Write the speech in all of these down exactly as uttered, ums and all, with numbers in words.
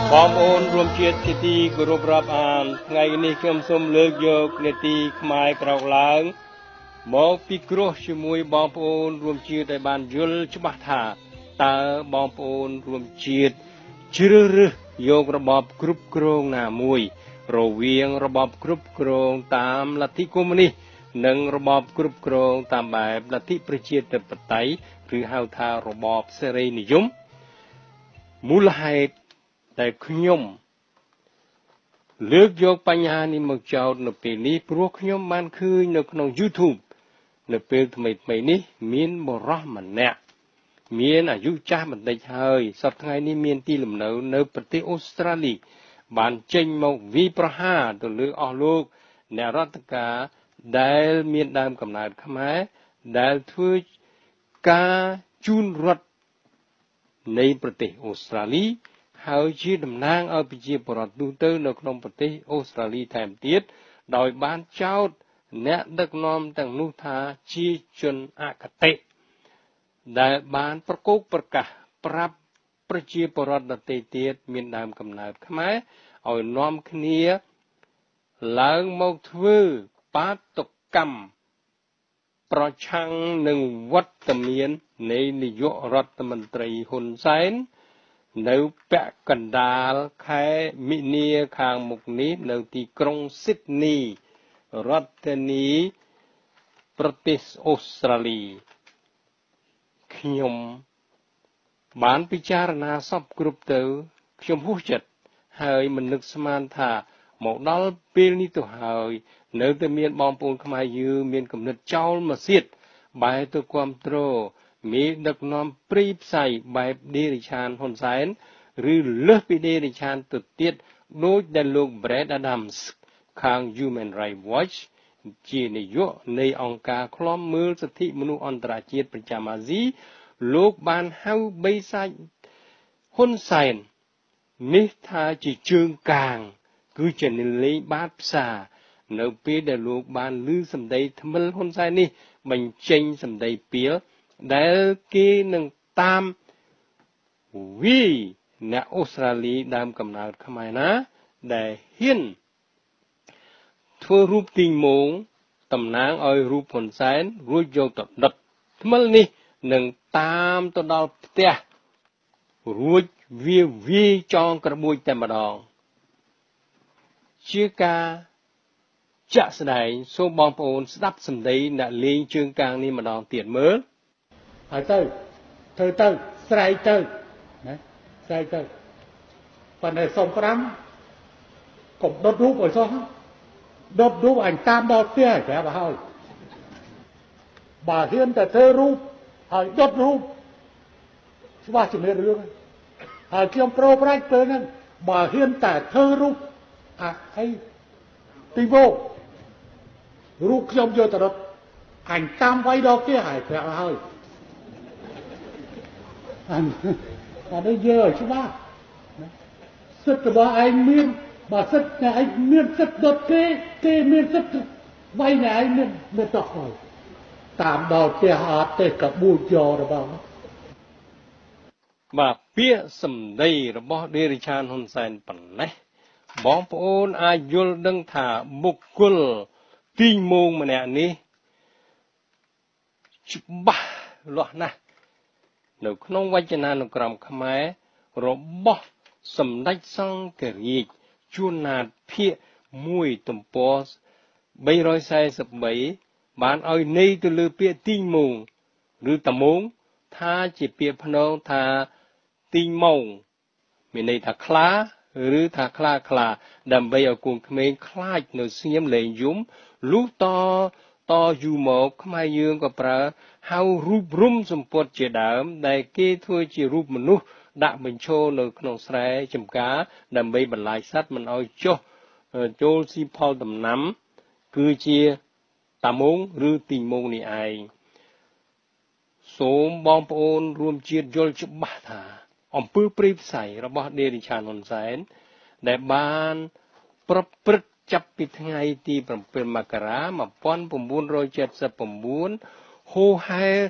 บอมโอนรวมเชียร์ทีกรุบรับอ่านไงนี้เคลื่อนสมเลือกโยกในตีขมายกราวล้างมองปีกรุชมวยบอมโอนรวมเชียร์ในบ้านยุลฉบับถาตาบอมโอนรวมเชียร์ชื่อรึโยกระบอบกรุบกรองหน้ามวยโรเวียงระบอบกรุบกรองตามลัทธิคอมมิวนิสต์หนึ่งระบอบกรุบกรองตามแบบลัทธิประชาธิปไตยหรือฮาวทาระบอบเสรีนิยมมูลเหตุแต่ขยมเลือกยกปัญหานี้มาเจ้าในปีนี้พวกขยมมันคือในขนมยูทูบในปีทำไมทำไมนี้มีนบรอมันเนี่ยมีนอายุจ้ามันได้เฉยสัปดาห์นี้มีนที่ลำเนาในประเทศออสเตรเลียบานเจงมาวิประหารตัวเลือกออกลูกในรัฐกาได้มีนดามกำเนิดขมายได้ช่วยการจูนรถในประเทศออสเตรเลียหายชีดำนางเอาไปจีบรถดูเตอร์ในขนมประเทศออสเตรเลียแถมเตียดโดยบ้านเจ้าเนื้อดักนอมต่างนุธาชีจนอากาเตได้บ้านประกอบประกาศปรับประจีบรถดเตเตียดมีนามกำเนิดขมายเอาน้อมขณีล้างมกทวปาตกรรมประชังหนึ่งวัตเมียนในนายกรัฐมนตรีฮุนไซน์ในแปะกันดาลแค่มิเนียคางมุกนี้ในที่กรุงซิดนีย์รัฐนีประเทศออสเตรเลียขยมบานพิจารณาสอบกรุบเตอขยมผู้จัดให้มันนึกสมานธาหมกดอลเปลนิตุหายเนื้อแต่เมียนบอมปูนขมายืเมียนกำเนิดเจ้ามาเสียดใบตัวความโตรมีดักนอมปรีบใส่ใบเดริชานฮอนไซน์หรือเลือกไปเดริชานตุดเตียดโดยได้ลูกแบรดอดัมส์ข้าง Human Rights Watch จีนยุในองค์การคล้อมมือสิทธิมนุษย์อันตรายจีนประจำอาซีลูกบานเฮาใบใส่ฮอนไซน์มิทาจีจึงกลางคือจะนิลีบาดซาเนื้อปีได้ลูกบานลือสำได้ทำมันฮอนไซน์นี่บัญชีสำได้เปียได้กีหนึ่งตามวิในออสเตรเลียดามกำเนิดขมายนะได้เห็นทั่วรูปติงมงตำนางเอารูปผลแสนรู้โยตัดดัดทำนี่หนึ่งตามตัวดาวเตะรู้วิววิจองกระบุยแต่มาดองเชื่อกาจะแสดงโซบองโอนสตับสัมดีในเลี้ยงเชิงกลางนี้มาดองเตียนเมื่อหายเต้เธอเต้ใส่เต้นะใส่เต้ปันในสงครามกบดดรูปไอ้ซ้อดดรูปอันตามดอเตี้ยแกบ่าเฮ้ยบ่าเฮียนแต่เธอรูปหายดดรูปว่าจะไม่เรื่องหายเกี่ยวโปรไพร์เกินนั้นบ่าเฮียนแต่เธอรูปอ่ะไอ้ตีโบรูปเกี่ยวโยตรดอันตามไว้ดอกเตี้ยหายแกบ่าเฮ้ยอันอันนี้เยอะใช่ไหมสุดแต่ว่าไอ้เมียนบ่สุดเนี่ยไอ้เมียนสุดดดเกเกเมียนสุดไว้เนี่ยไอ้เมียนเมียนตอกหอยตามดอกเตี้ยหาเตะกับบูจอหรือเปล่ามาเปี้ยสำได้ระบบเดริชานฮุนไซน์ปันนะบองปอนอายุดังถาบุกกุลตีมงมาเนี่ยนี้จุบ้าหรอนะในขนมวัจนานุกรรมขมายรบสำได้สังเกตจูนาเพียมวยตุ่มปอสใบรอยใส่สบใบบานเอาในตัวเลือเปียตีมงหรือตะมงถ้าจีเปียพนองถ้าตีมงมีในถ้าคลาหรือถ้าคลาคลาดำใบเอากุงเขมรคลาดในเสียมเลยยุ่มลูกต่อต่ออยู่หมอกขมายยืงกับปลาเฮารูปรุ่มสมปวดเจดามได้เกี่ยวกับจีรูปมนุษย์ด่าเป็นโชว์ในขนมสไลจำกาดำใบบรรลัยสัตว์มันเอาโจโจซีพอลดำน้ำคือเจียตามงหรือตีมงนี่ไอสมบองปอนรวมเจียยลจุบาธาอมปื้อปรีบใส่ระบบเดริชานนไซน์ได้บานประพฤติจับปิดไงตีเป็นมกรามาป้อนปมบุญโรยเจ็ดสปมบุญโฮไฮ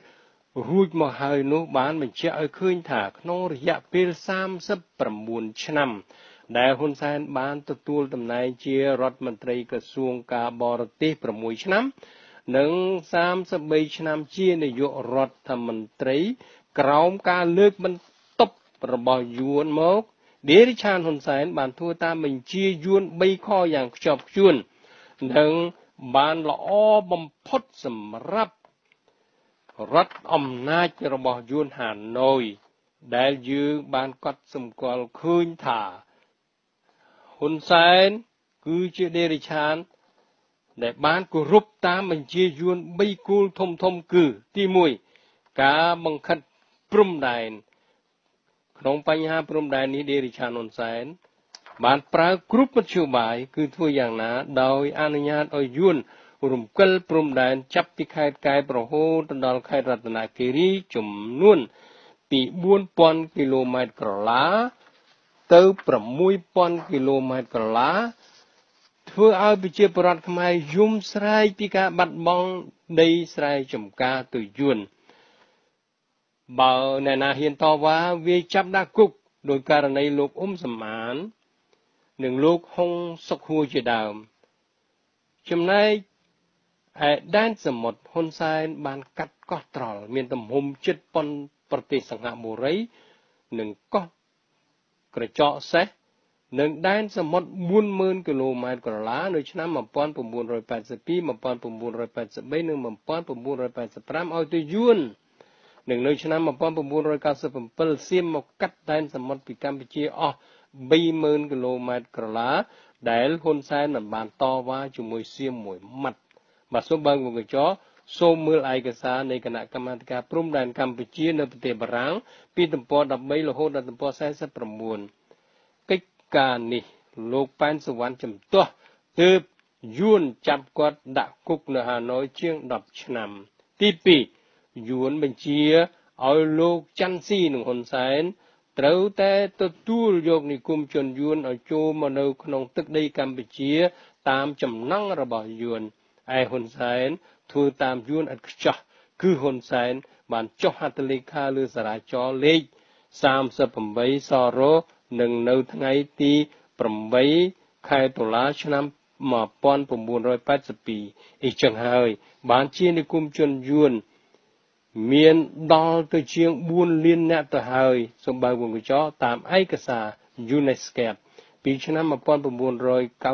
រួចមកហើយនោះបានបញ្ជាក់ឲ្យឃើញថាក្នុងរយៈពេលសាមសិបប្រាំបួនឆ្នាំដែលហ៊ុនសែនបានទទួលតំណែងជារដ្ឋមន្ត្រីក្រសួងការបរទេសប្រាំមួយឆ្នាំនិងសាមសិបបីឆ្នាំជានាយករដ្ឋមន្ត្រីក្រោមការលើកបន្ទប់របស់យួនមកឌេរិឆានហ៊ុនសែនបានធ្វើតាមបញ្ជាយួនបីខយ៉ាងខ្ជាប់ខ្ជួននិងបានល្អបំផុតសម្រាប់រដ្ឋអំណាចរបស់យួនហាណូយដែលយើងបានកត់សម្គាល់ឃើញថាហ៊ុនសែនគឺជាឌេរិឆានដែលបានគោរពតាមបញ្ជាយួនបីគោលធំធំគឺទីមួយការបង្ខិតព្រំដែនក្នុងបញ្ហាព្រំដែននេះឌេរិឆានហ៊ុនសែនបានប្រើគ្រប់មធ្យោបាយគឺធ្វើយ៉ាងណាដោយអនុញ្ញាតឲ្យយួនរំកិលព្រំដែនចាប់ពីខេត្តកែបរហូតដល់ខេត្តរតនគិរីចំនួនពីបួនពាន់គីឡូម៉ែត្រក្រឡាទៅប្រាំមួយពាន់គីឡូម៉ែត្រក្រឡាធ្វើឲ្យប្រជាពលរដ្ឋខ្មែរយំស្រែកពីការបាត់បង់ដីស្រែចម្ការទៅយួនបើអ្នកណាហ៊ានតវ៉ាវាចាប់ដាក់គុកដោយករណីលោកអ៊ុំសំអាននិងលោកហុងសុកហួរជាដើមចំណែកឯដែនសមុទ្រហ៊ុនសែនបានកាត់កោះត្រល់មានទំហំជិតប៉ុនប្រទេសសិង្ហបុរីនិងកោះក្រចកសេះនិងដែនសមុទ្របួនម៉ឺនគីឡូម៉ែត្រក្រឡានៅឆ្នាំmột nghìn chín trăm tám mươi hai một nghìn chín trăm tám mươi ba និងmột nghìn chín trăm tám mươiប្រាំឲ្យទៅយួននិងនៅឆ្នាំmột nghìn chín trăm chín mươi bảyសៀមមកកាត់ដែនសមុទ្រពីកម្ពុជាអស់បីម៉ឺនគីឡូម៉ែត្រក្រឡាដែលហ៊ុនសែនមិនបានតវ៉ាជាមួយសៀមមួយម៉ាត់បាទសូមបើកមុខកញ្ចក់សូមមើលឯកសារនៃគណៈកម្មាធិការព្រំដែនកម្ពុជានៅប្រទេសបារាំងពីទំព័រដប់បីរហូតដល់ទំព័រសែសិបប្រាំបួនកិច្ចការនេះលោកប៉ែនសុវណ្ណជំទាស់ទើបយួនចាប់គាត់ដាក់គុកនៅហាណូយជាងដប់ឆ្នាំទីពីរយួនបញ្ជាឲ្យលោកច័ន្ទស៊ីនិងហ៊ុនសែនត្រូវតែទទួលយកនិគមជនយួនឲ្យចូលមកនៅក្នុងទឹកដីកម្ពុជាតាមចំណង់របស់យួនឯហ៊ុនសែនធ្វើតាមយួនឥតខ្ចោះគឺហ៊ុនសែនបានចុះហត្ថលេខាលើសារាចរណ៍លេខសាមសិបប្រាំសរនិងនៅថ្ងៃទីប្រាំបីខែតុលាឆ្នាំmột nghìn chín trăm tám mươi haiអីចឹងហើយបានជានិគមជនយួនមានដល់ទៅជាងបួនលានអ្នកទៅហើយសូមបើកវងកញ្ចក់តាមឯកសារ UNESCO ពីឆ្នាំmột nghìn chín trăm chín mươi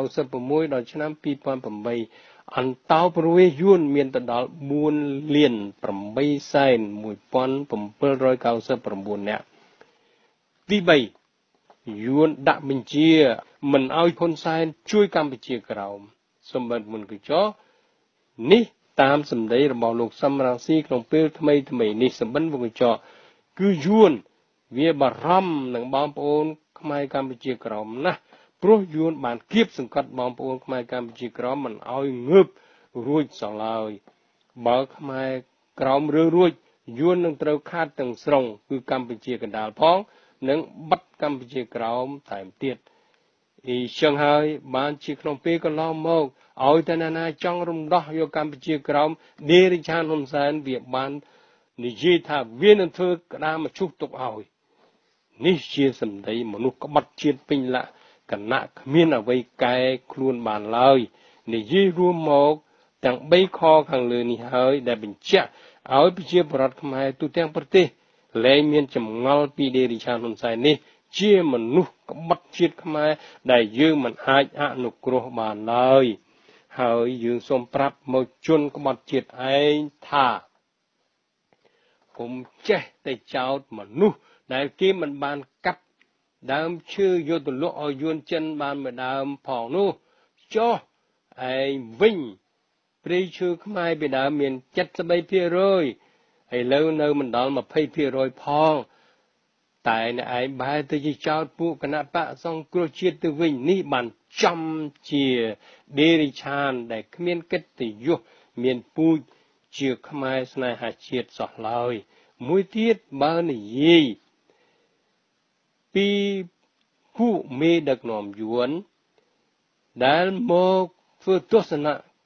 sáuដល់ឆ្នាំពីរពាន់ប្រាំបីអន្តោប្រវេសន៍យួនមានទៅដល់បួនលានប្រាំបីសែនមួយពាន់bảy trăm chín mươi chínនាក់ទីបីយួនដាក់បញ្ជាមិនឲ្យហ៊ុនសែនជួយកម្ពុជាក្រោមសូមបើកមុនកញ្ចក់នេះតាមសម្ដីរបស់លោកសំរងស៊ីក្នុងពេលថ្មីថ្មីនេះសម្បិនវងកញ្ចក់គឺយួនវាបារម្ភនឹងបងប្អូនខ្មែរកម្ពុជាក្រោមណាស់ព្រោះយួនបានគៀបសង្កត់បងប្អូនខ្មែរកម្ពុជាក្រោមមិនឲ្យងើបរួចសោះឡើយបើខ្មែរក្រោមរើរួចយួននឹងត្រូវខាតទាំងស្រុងគឺកម្ពុជាកណ្ដាលផងនិងបាត់កម្ពុជាក្រោមថែមទៀតអីចឹងហើយបានជាក្នុងពេលកន្លងមកឲ្យតែណាចង់រំដោះយកកម្ពុជាក្រោមឌេរិឆានហ៊ុនសែនវាបាននិយាយថាវានឹងធ្វើក្តារមឈូសទុកឲ្យនេះជាសម្ដីមនុស្សក្បត់ជាតិពេញលក្ខណៈគ្មានអ្វីកែខ្លួនបានឡើយនិយាយរួមមកទាំងបីខខាងលើនេះហើយដែលបញ្ជាក់ឲ្យប្រជាពលរដ្ឋខ្មែរទូទាំងប្រទេសលែងមានចម្ងល់ពីឌេរិឆានហ៊ុនសែននេះជាមនុស្សក្បត់ជាតិខ្មែរដែលយើងមិនអាចអនុគ្រោះបានឡើយហើយយើងសូមប្រាប់មកជនក្បត់ជាតិឯងថាកុំចេះតែចោទមនុស្សដែលគេមិនបានកាប់ដើមឈើយកទៅលក់ឲ្យយួនចិនបានមួយដើមផងនោះចុះឯងវិញព្រៃឈើខ្មែរពីដើមមានเจ็ดสิบสามភាគរយឥឡូវនៅមិនដល់ยี่สิบភាគរយផងតែអ្នកឯងបែរទៅជាចោទពួកគណៈបកសង្គ្រោះជាតិទៅវិញនេះបានចំជាឌេរិឆានដែលគ្មានកិត្តិយសមានពូជជាខ្មែរស្នេហាជាតិសោះឡើយមួយទៀតបើនិយាយពីពួកមេដឹកនាំយួនដែលមកធ្វើទស្សន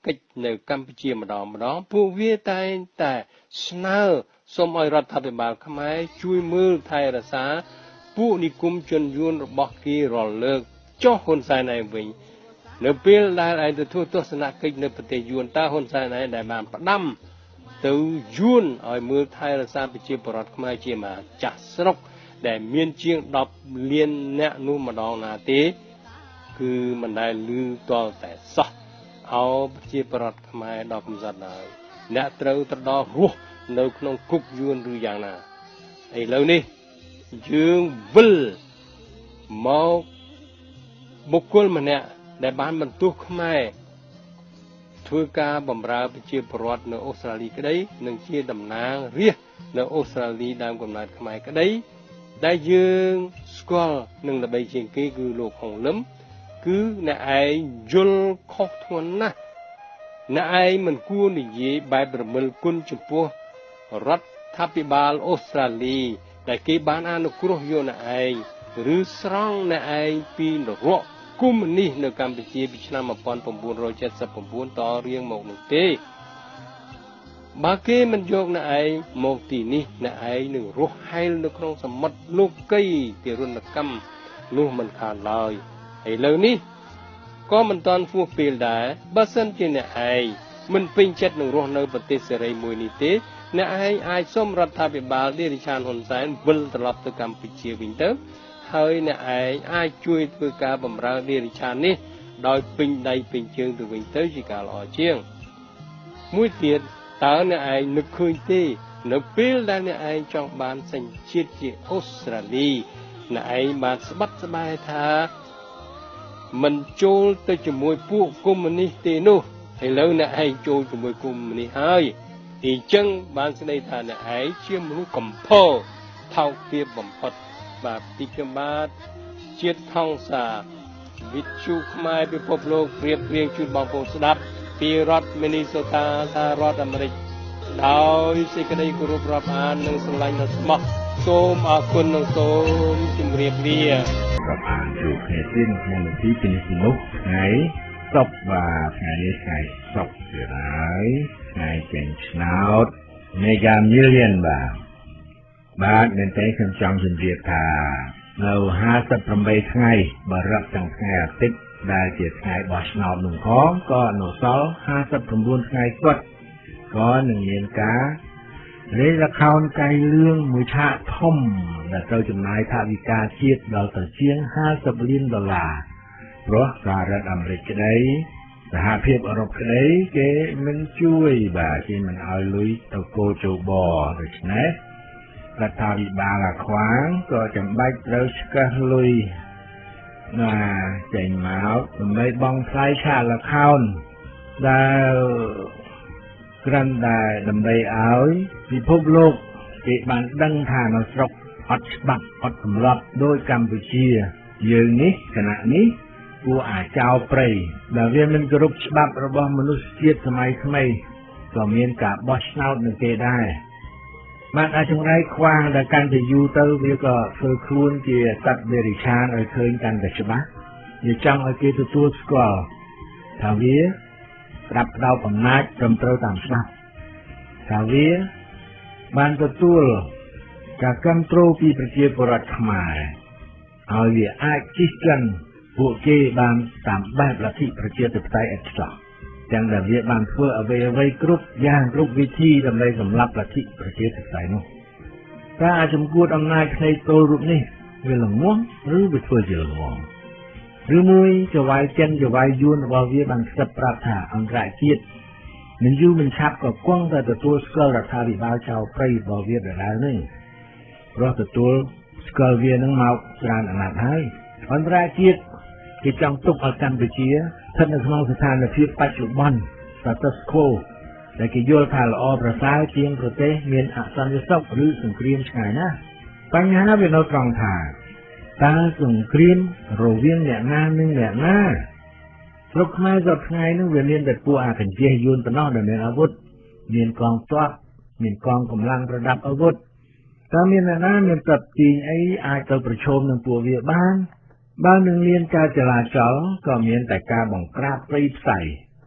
កិច្ចនៅកម្ពុជាម្ដងម្ដងពួកវាតែងតែស្នើសូមឲ្យរដ្ឋាភិបាលខ្មែរជួយមើលថែរក្សាពួកនិគមជនយួនរបស់គេរលើកចុះហ៊ុនសែនឯងវិញនៅពេលដែលឯងទទួលទស្សនកិច្ចនៅប្រទេសយួនតើហ៊ុនសែនឯងដែលបានផ្ដាំទៅយួនឲ្យមើលថែរក្សាប្រជាពលរដ្ឋខ្មែរជាម្ចាស់ស្រុកដែលមានជាងដប់លានអ្នកនោះម្ដងណាទេគឺមិនដែលឮតល់តែសោះអោប្រជាពលរដ្ឋខ្មែរដល់កំសត់ហើយអ្នកត្រូវទៅដល់រស់នៅក្នុងគុកយួនឬយ៉ាងណាឥឡូវនេះយើងវិលមកបុគ្គលម្នាក់ដែលបានបន្ទោសខ្មែរធ្វើការបម្រើប្រជាពលរដ្ឋនៅអូស្ត្រាលីក្តីនិងជាតំណាងរាស្ត្រនៅអូស្ត្រាលីដើមកំណើតខ្មែរក្តីដែលយើងស្គាល់នឹងល្បីជាងគេគឺលោកហុងលឹមគឺអ្នកឯងយល់ខុសធ្ងន់ណាស់អ្នកឯងមិនគួរនិយាយបែបរមិលគុណចំពោះរដ្ឋាភិបាលអូស្ត្រាលីដែលគេបានអនុគ្រោះយកអ្នកឯងឬស្រង់អ្នកឯងពីនរកកុម្មុយនីសនៅកម្ពុជាពីឆ្នាំmột nghìn chín trăm bảy mươi chínតរៀងមកនោះទេបើគេមិនយកអ្នកឯងមកទីនេះអ្នកឯងនឹងរស់ហែលនៅក្នុងសមុទ្រលោកីទារុណកម្មនោះមិនខានឡើយឥឡូវនេះក៏មិនតាន់ហួសពេលដែរបើសិនជាអ្នកឯងមិនពេញចិត្តនឹងរស់នៅប្រទេសសេរីមួយនេះទេអ្នកឯងអាចសុំរដ្ឋាភិបាលឌីរិឆានហ៊ុនសែនវិលត្រឡប់ទៅកម្ពុជាវិញទៅហើយអ្នកឯងអាចជួយធ្វើការបម្រើឌីរិឆាននេះដោយពេញដៃពេញជើងទៅវិញទៅជាការល្អជាងមួយទៀតតើអ្នកឯងនឹកឃើញទេនៅពេលដែលអ្នកឯងចង់បានសញ្ជាតិជាអូស្ត្រាលីអ្នកឯងបានស្បិតស្បាយថាមិនចូលទៅជាមួយពួកកុម្មុយនីសទេនោះឥឡូវអ្នកឯងចូលជាមួយកុម្មុយនីសហើយអញ្ចឹងបានស្ដីថាអ្នកឯងជាមនុស្សកំផុសថោកទាបបំផុតបាទទីខ្ញុំបាទជាតិថងសាវិទ្យុខ្មែរពិភពលោកប្រៀបព្រៀងជូនបងប្អូនស្ដាប់ពីរដ្ឋមីនីសូតាសហរដ្ឋអាមេរិកដោយសេចក្តីគោរពរាប់អាននិងស្រឡាញ់ដល់ស្មោះសូមអរគុណនិងសូមជម្រាបលារាប់អានជួបគ្នាទៀតក្នុងនាទីពីនេះនោះថ្ងៃសុក្របាទថ្ងៃនេះថ្ងៃសុក្រទៀតហើយថ្ងៃចេញឆ្នោត Mega Million បាទបាទមែនទេខ្ញុំចង់ជម្រាបថានៅห้าสิบแปดថ្ងៃបរិបទាំងថ្ងៃអាទិត្យដែលជាថ្ងៃបោះឆ្នោតនោះផងក៏នៅសល់ห้าสิบเก้าថ្ងៃគាត់ក៏នឹងមានការលេខល្ខោនកាយលឿងមួយឆាកធំដែលត្រូវចំណាយថវិកាជាតិដល់ទៅជាងห้าสิบលានដុល្លារព្រោះសហរដ្ឋអាមេរិកក្តីសហភាពអឺរ៉ុបក្តីគេមិនជួយបាទគេមិនឲ្យលុយទៅគោជបដូច្នេះរដ្ឋាភិបាលអាខ្វាងក៏ចាំបាច់ត្រូវស្កេះលុយណាចេញមកដើម្បីបង់ថ្លៃឆាកល្ខោនដែលក្រាន់តែដើម្បីឲ្យពិភពលោកគេបានដឹងថានៅស្រុកអត់ច្បាប់អត់ទម្លាប់ដោយកម្ពុជាយើងនេះគណៈនេះពួកអាចោរព្រៃដែលវាមិនគោរពច្បាប់របស់មនុស្សជាតិសម័យថ្មីក៏មានការបោះឆ្នោតនឹងគេដែរបានអាចចង្រៃខ្វាងដែលកាន់តែយូរទៅវាក៏ធ្វើខ្លួនជាសត្វដេរិឆានឲ្យឃើញកាន់តែច្បាស់វាចង់ឲ្យគេទទួលស្គាល់ថាវាស្ដាប់ផ្ដោតអំណាចត្រឹមត្រូវតាមច្បាប់ថាវាបានទទួលការគ្រប់គ្រងពីប្រជាពលរដ្ឋខ្មែរហើយវាអាចជិះចិនពួកគេបានតាមបែបលទ្ធិប្រជាធិបតេយ្យឥតខ្ចោះទាំងដែលវាបានធ្វើអ្វីអ្វីគ្រប់យ៉ាងគ្រប់វិធីដើម្បីសម្លាប់លទ្ធិប្រជាធិបតេយ្យនោះតែអាចចំគួតអំណាចផ្នែកទល់រូបនេះវាល្ងងឬវាធ្វើជាល្ងងឬមួយចវាយចិនចវាយយួនរបស់វាបានស្ដាប់ប្រាប់ថាអន្តរជាតិមិនយូរមិនឆាប់ក៏គង់តែទទួលស្គាល់រដ្ឋាភិបាលចៅព្រៃរបស់វាដដែលនេះព្រោះទទួលស្គាល់វានឹងមកច្រើនអាណត្តិហើយអន្តរជាតិគេចង់ទុកឲ្យកម្ពុជាស្ថិតនៅក្នុងស្ថានភាពបច្ចុប្បន្ន status quo ដែលគេយល់ថាល្អប្រសើរជាងប្រទេសមានអសន្តិសុខឬសង្គ្រាមឆ្ងាយណាស់បញ្ហាវានៅត្រង់ថាតើសង្គ្រាមរវាងអ្នកណានិងអ្នកណាស្រុកខ្មែរសប្តាហ៍ថ្ងៃនោះវាមានតែពួកអាកញ្ចេះយួនប៉ុណ្ណោះដែលមានអាវុធមានកងទ័ពមានកងកម្លាំងប្រដាប់អាវុធតើមានអ្នកណាមានតបទីងអីអាចទៅប្រឈមនឹងពួកវាបានបើនឹងមានការចលាចលក៏មានតែការបង្ក្រាបព្រៃផ្សៃ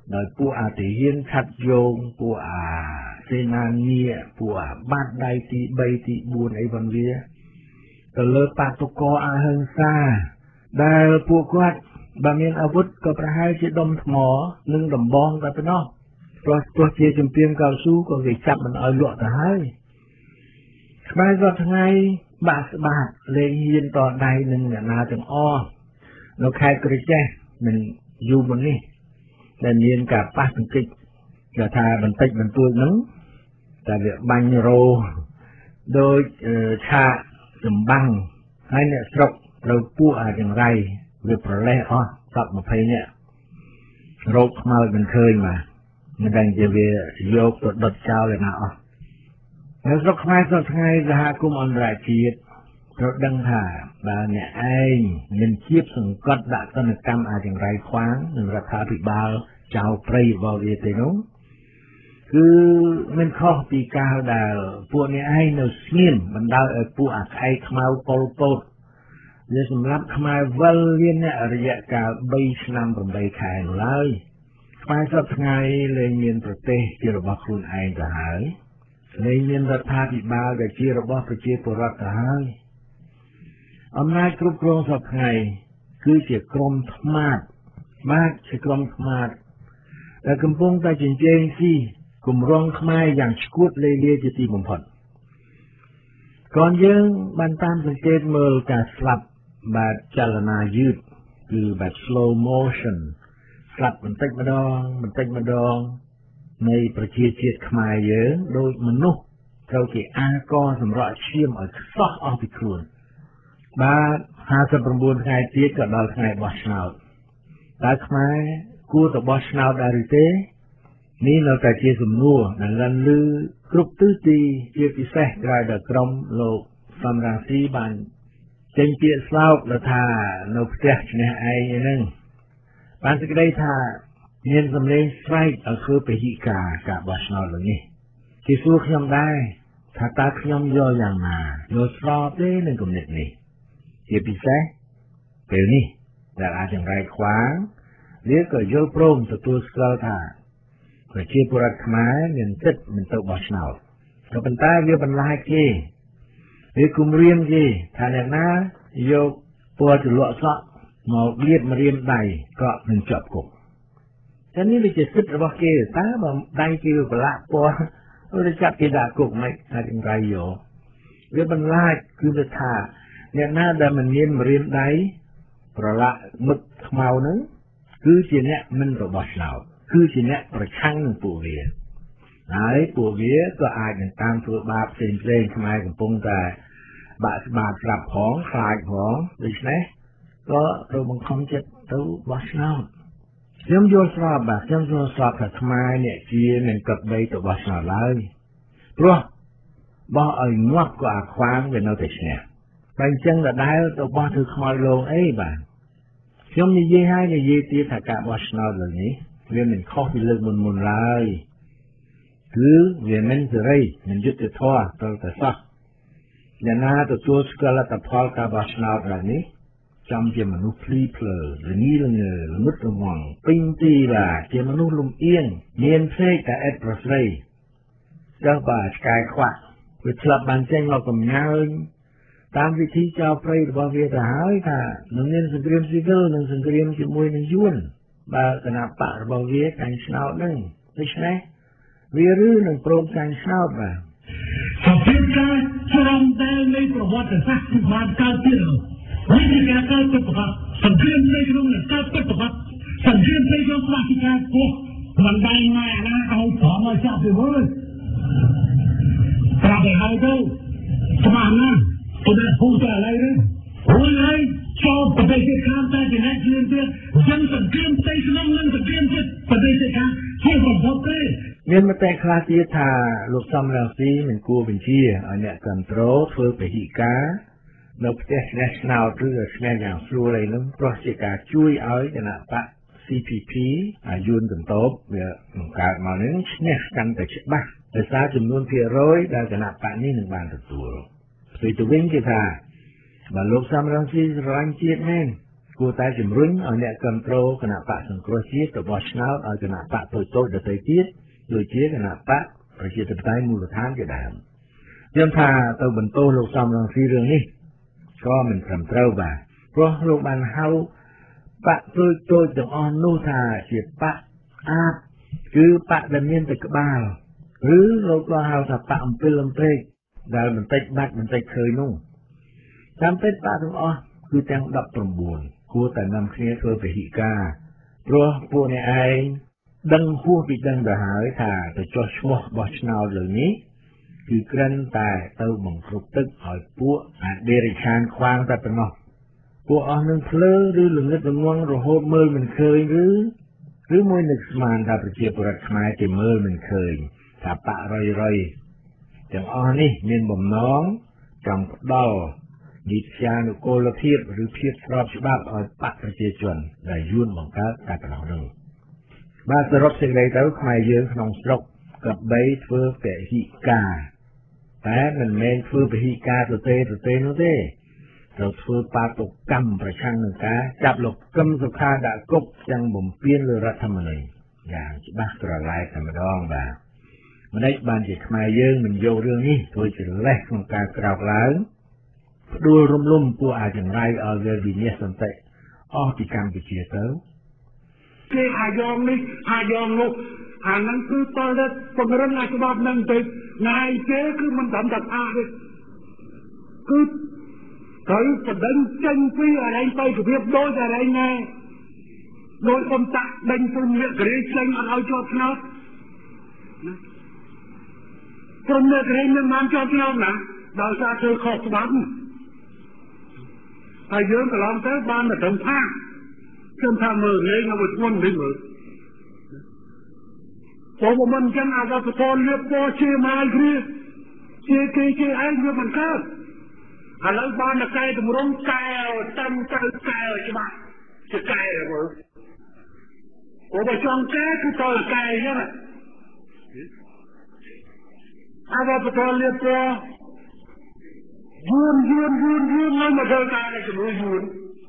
ដោយពួកអាទាហានឆាត់យោងពួកអាសេនានីពួកអាបាត់ដៃទីបីទីបួនអីផងវាទៅលើបាតុករអហិង្សាដែលពួកគាត់បើមានអាវុធក៏ប្រហែលជាដុំថ្មនិងដំបងតែប៉ុណ្ណោះព្រោះទោះជាជំពាមកៅស៊ូក៏គេចាប់មិនឲ្យលក់ទៅហើយស្បែករាល់ថ្ងៃបាក់ស្បាតលេងហ៊ានតដៃនឹងអ្នកណាទាំងអស់នៅខេត្តក្រចេះនឹងយូរមុននេះដែលមានការប៉ះទង្គិចគេថាបន្តិចបន្តួចហ្នឹងតែវាបាញ់រោដោយឆាកចម្បាំងហើយអ្នកស្រុកត្រូវពួកអាចង្រៃវាប្រលេះអស់សពម្ភៃនាក់រោគខ្មោចមិនឃើញបាទមិនដឹងជាវាយកទៅដុតចោលឯណាអស់នៅស្រុកខ្មែរសប្តាហ៍ថ្ងៃសហគមន៍អន្តរជាតិត្រូវដឹងថាបើអ្នកឯងមានជាបសង្កត់ដាក់ទណ្ឌកម្មអាចង្រៃខ្វាងនឹងរដ្ឋាភិបាលចៅព្រៃរបស់វាទេនោះគឺមិនខុសពីការដែលពួកអ្នកឯងនៅស្ងៀមបណ្ដោយឲ្យពួកអាខៃខ្មៅប៉ុលពតវាសម្រាប់ខ្មែរវិលវាអ្នករយៈកាលបីឆ្នាំប្រាំខែនោះឡើយខ្មែរសប្តាហ៍ថ្ងៃលែងមានប្រទេសជារបស់ខ្លួនឯងទៅហើយលែងមានរដ្ឋាភិបាលដែលជារបស់ប្រជាពលរដ្ឋទៅហើយអំណាចគ្រប់គ្រងសប្តាហ៍ថ្ងៃគឺជាក្រុមថ្មាតបាទជាក្រុមថ្មាតដែលកំពុងតែជញ្ជែងស៊ីគម្រោងខ្មែរយ៉ាងឈួតលេលាជាទីបំផុតកូនយើងបានតាមសង្កេតមើលការស្លាប់បែបចលនាយឺតគឺបែប slow motion ស្លាប់បន្តិចម្ដងបន្តិចម្ដងនៃប្រជាជាតិខ្មែរយើងដូចមនុស្សត្រូវគេអាកសម្រក់ឈាមឲ្យខ្សោះអស់ពីខ្លួនបាទห้าสิบเก้าថ្ងៃទៀតក៏ដល់ថ្ងៃបោះឆ្នោតតើខ្មែរគួរទៅបោះឆ្នោតដែរឬទេនេះនៅតែជាសំណួរដែលលន្លឺគ្រប់ទិសទីជាពិសេសក្រោយដល់ក្រុមលោកសំរងស៊ីបានចេញពាក្យស្លោកដែលថានៅផ្ទះឈ្នះឯងហ្នឹងបានសេចក្តីថាមានសម្លេងស្រែកឲ្យធ្វើពហិការការបោះឆ្នោតលើនេះគេសួរខ្ញុំដែរថាតើខ្ញុំយកយ៉ាងណាយកស្របទេនឹងគំនិតនេះជាពិសេសពេលនេះដែលអាចចង្រៃខ្វាងវាក៏យល់ព្រមទទួលស្គាល់ថាប្រជាពលរដ្ឋខ្មែរមានសិទ្ធិមិនទៅបោះឆ្នោតក៏ប៉ុន្តែវាបន្លាចគេវាគំរាមគេថាអ្នកណាយកពណ៌ចលក់សក់មកលាបម្រាមដៃក៏នឹងជាប់គុកតែនេះវាជាសិទ្ធិរបស់គេតើបើដៃគេវាប្រឡាក់ពណ៌ឬចាប់គេដាក់គុកមិនអាចចង្រៃយកវាបន្លាចគឺវាថាអ្នកណាដែលមិនមានម្រាមដៃប្រឡាក់មឹកខ្មៅហ្នឹងគឺជាអ្នកមិនរបស់ឆ្នោតគឺជាអ្នកប្រឆាំងនឹងពួកវាហើយពួកវាក៏អាចនឹងតាមធ្វើបាបផ្សេងៗខ្មែរកំពុងតែបាក់ស្បាតស្រាប់ផងខ្លាចផងដូច្នេះក៏ត្រូវបង្ខំចិត្តទៅបោះឆ្នោតខ្ញុំយល់ស្របបាទខ្ញុំយល់ស្របថាខ្មែរអ្នកជាមិនគិតបីទៅបោះឆ្នោតឡើយព្រោះបោះឲ្យងាប់ក៏អាខ្វាងវានៅតែឈ្នះតែអញ្ចឹងដដែលទៅបោះធ្វើខ្មោចលងអីបាទខ្ញុំនិយាយឲ្យនិយាយទៀតថាការបោះឆ្នោតលើនេះវាមិនខុសពីលើកមុនមុនឡើយគឺវាមិនសេរីមិនយុត្តិធម៌ទៅតែសោះអ្នកណាទទួលស្គាល់លទ្ធផលការបោះឆ្នោតឡើយនេះចំជាមនុស្សភ្លីភ្លើល្ងីល្ងើល្មុតល្ងងពេញទីបាទជាមនុស្សលំអៀងមានភ្នែកតែអិតប្រស្រីចុះបាទឆ្កែខ្វាក់វាឆ្លាប់បានចេញមកកំញើញតាមវិធីចោលព្រៃរបស់វាទៅហើយថានឹងមានសង្គ្រាមស៊ីវិលនិងសង្គ្រាមជាមួយនឹងយួនបើគណៈបករបស់វាកាញ់ឆ្នោតហ្នឹងដូច្នេះវាឬនឹងព្រមកាញ់ឆ្នោតបាទសភាពការច្រំដែលនៃប្រវត្តិសាស្ត្រគឺបានកើតទៀតហើយវិធីការកើតពិតប្រាកដសង្គ្រាមនៃក្នុងនឹងកើតពិតប្រាកដសង្គ្រាមនៃក្នុងខ្លះទីការពោះមិនដែរណាណាឲ្យព្រមឲ្យចាប់ទៅវិញប្រាប់ឲ្យហើយទៅស្មានណាទៅដល់ហូតอะไรទេហូតហើយចូលប្រទេសខាងតែជាអ្នកជឿទៀតចឹងសង្គ្រាមផ្ទៃក្នុងនិងសង្គ្រាមទៀតប្រទេសខាងជាប្រវត្តិទេមានមតិខ្លះទៀតថាលោកសំរងស៊ីមិនគួរបញ្ជាឲ្យអ្នកគ្រប់គ្រងធ្វើពហិការនៅផ្ទះឆ្នះឆ្នោតឬឆ្នះយ៉ាងស្រួលអីនោះព្រោះជាការជួយឲ្យគណៈបក ซี พี พี អាយុនកន្តោបវាបង្កើតមកនេះឆ្នះកាន់តែច្បាស់ដោយសារចំនួនភាគរយដែលគណៈបកនេះនឹងបានទទួលផ្ទុយទៅវិញគេថាបើលោកសំរងស៊ីស្រឡាញ់ជាតិមែនគួរតែជំរុញឲ្យអ្នកគ្រប់គ្រងគណៈបកសង្គ្រោះជាតិទៅបោះឆ្នោតឲ្យគណៈបកតូចតូចដទៃទៀតដូចជាគណៈបកប្រជាធិបតេយ្យមូលដ្ឋានជាដើមខ្ញុំថាទៅបន្ទោសលោកសំរងស៊ីរឿងនេះក៏មិនត្រឹមត្រូវបាទព្រោះលោកបានហៅបកតូចតូចទាំងអស់នោះថាជាបកអាបគឺបកដែលមានតែក្បាលឬលោកក៏ហៅថាបកអំពិលអំព្រែកដែលបន្តិចបាត់បន្តិចឃើញនោះតាមពិតបកទាំងអស់គឺទាំងដប់ប្រាំបួនគួរតែនាំគ្នាធ្វើពហិការព្រោះពួកអ្នកឯងដឹងហួសពីដឹងទៅហើយថាទៅចោះឈ្មោះបោះឆ្នោតលើនេះគឺគ្រាន់តែទៅបង្ក្រប់ទឹកឲ្យពួកអដេរិខានខ្វាងតែប៉ុណ្ណោះពួកអស់នឹងភ្លើឬល្ងឹតល្ងងរហូតមើលមិនឃើញឬឬមួយនឹកស្មានថាប្រជាពលរដ្ឋខ្មែរគេមើលមិនឃើញថាបរិយរយទាំងអស់នេះមានបំណងចង់ផ្ដល់នីតិានុកូលភាពឬភាពស្របច្បាប់ឲ្យបកប្រជាជនដែលយួនបង្កើតតែប៉ុណ្ណោះនោះបាទសរុបសេចក្តីទៅខ្មែរយើងក្នុងស្រុកក៏បីធ្វើពហិការតែមិនមែនធ្វើពហិការទៅទេទៅទេនោះទេត្រូវធ្វើបាតុកម្មប្រឆាំងនឹងការចាប់លោកកឹមសុខាដាក់គុកទាំងបំពេញលើរដ្ឋធម្មនុញ្ញយ៉ាងច្បាស់ក្រឡែកតែម្ដងបាទម្ដេចបានជាខ្មែរយើងមិនយករឿងនេះធ្វើជាលេសក្នុងការក្រោកឡើងផ្ដួលរំលំពួកអាចង្រៃឲ្យវាវិនិច្ឆ័យសន្តិអស់ពីកម្ពុជាទៅគេអាយ៉ងនេះអាយ៉ងនោះអាហ្នឹងគឺតើពង្រឹងអាច្បាប់ហ្នឹងទៅថ្ងៃគេគឺមិនត្រឹមតែអាទេគឺត្រូវបដិញចេញពីអរិញទៅរបៀបដូចអរិញណែដោយអ៊ំតាក់ដេញព្រមអ្នកក្រេចេញអត់ឲ្យជាប់ឆ្នោតណាព្រមអ្នកក្រេមិនបានជាប់ឆ្នោតណាដោយសារធ្វើខុសច្បាប់ហើយយើងកន្លងទៅបានតែដឹងថាខ្ញុំថាមើលលេងឲ្យធ្ងន់វិញមើលព្រោះមិនចឹងអាវត្តផលលៀបពណ៌ជាម៉ាយគ្រាជាគេជាឯងវាមិនកើតឥឡូវបានតែកែតម្រង់កែតាំងទៅកែច្បាស់ជាកែមើលអូបើចង់កែគឺតើកែចឹងអាវត្តផលលៀបពណ៌យួនយួនយួនយួននៅមកដល់កែជាមួយយួន